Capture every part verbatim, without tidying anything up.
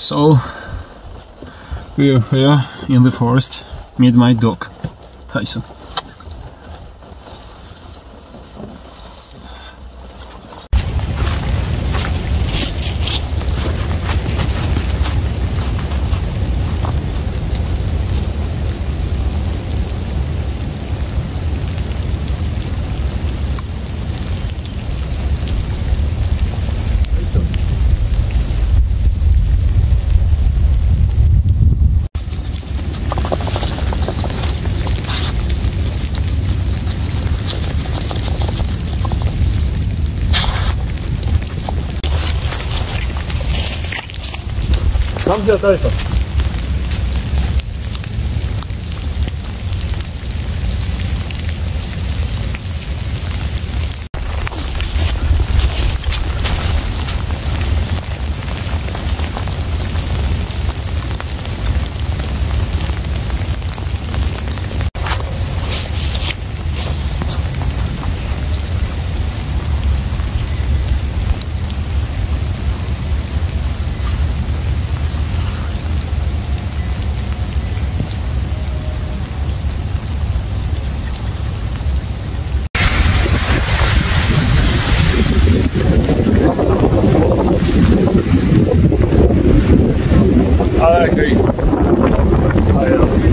So we are here in the forest with my dog, Tyson. Come here, Tyson. I agree. I agree.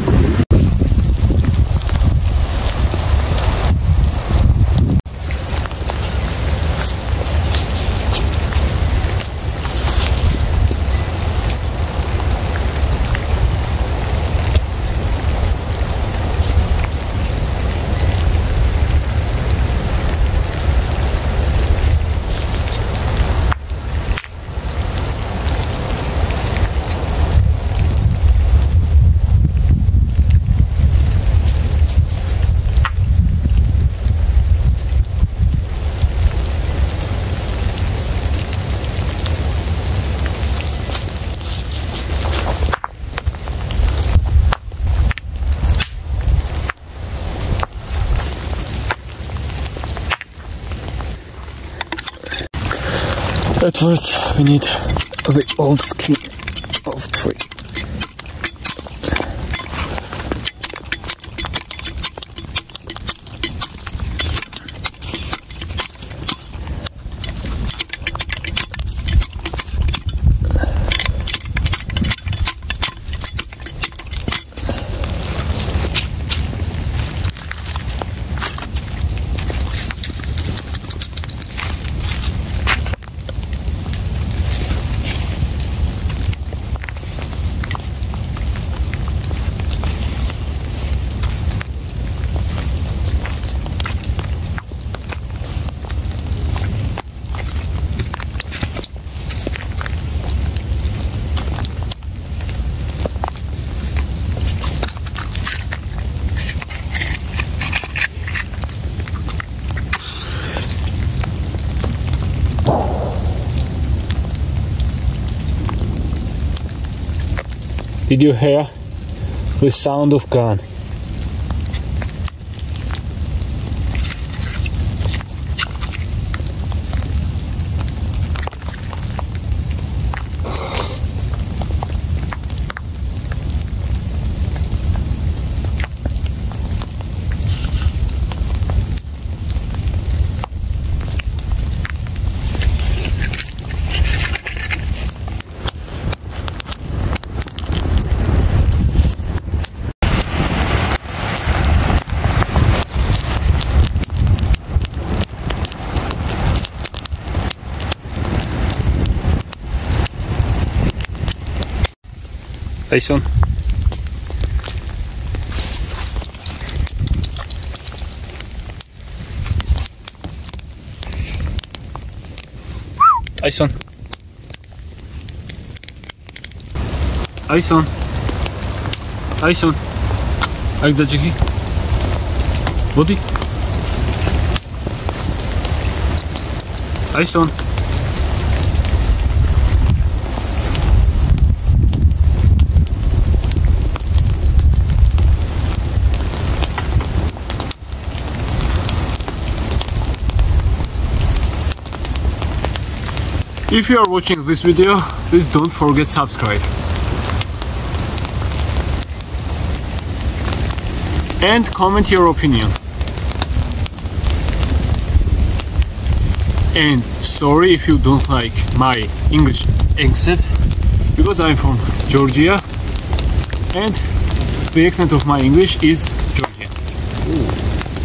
At first we need the old skin of tree. Did you hear the sound of gun? Tyson. Tyson. Tyson. Tyson. Ай да джиги. Води. Tyson. If you are watching this video, please don't forget subscribe. And comment your opinion. And sorry if you don't like my English accent, because I'm from Georgia and the accent of my English is Georgian. Ooh.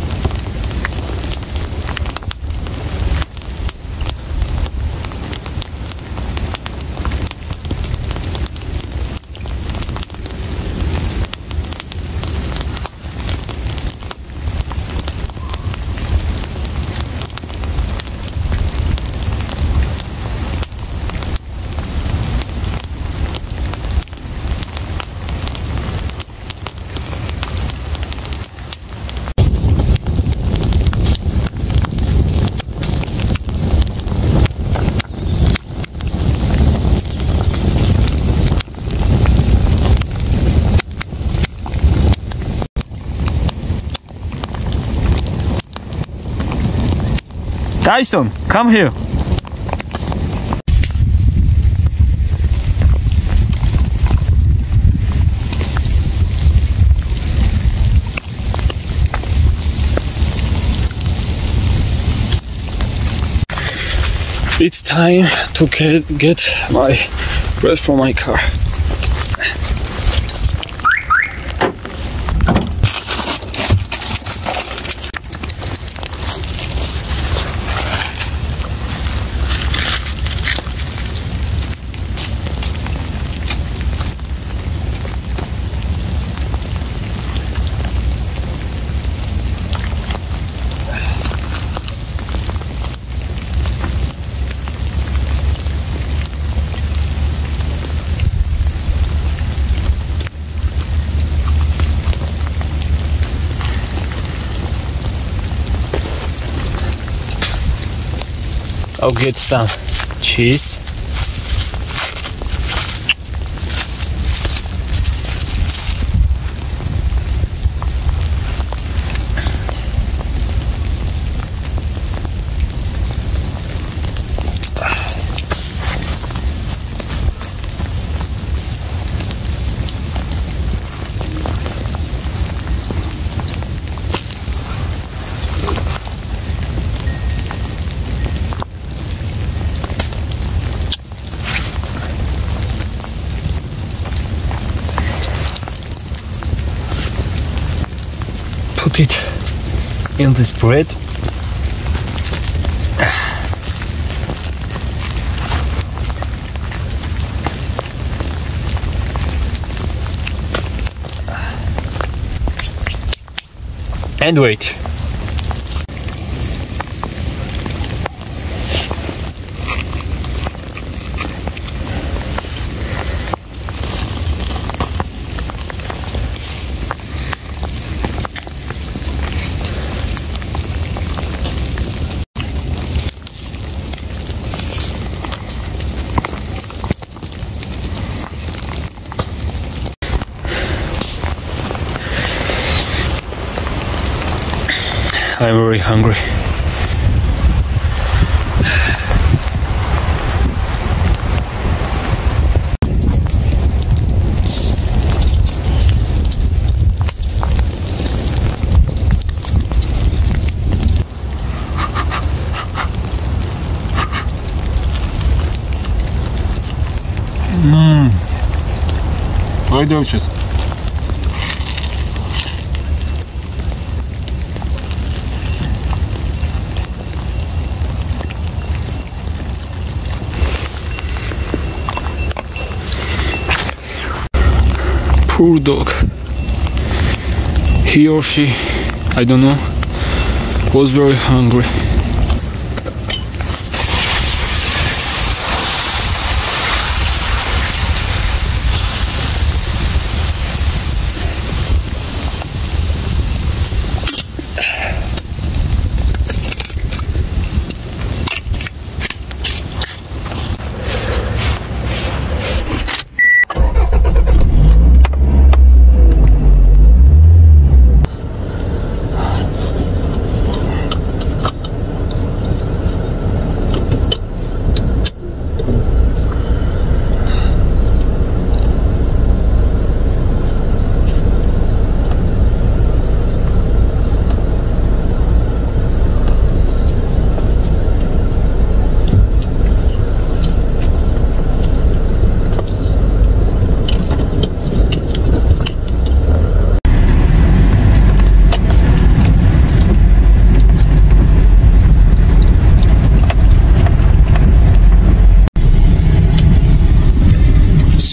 Tyson, come here. It's time to get my bread from my car. I'll get some cheese. Put it in this bread. And wait. I'm very hungry. Mmm, very delicious. Poor dog. He or she, I don't know, was very hungry.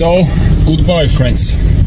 So, goodbye, friends.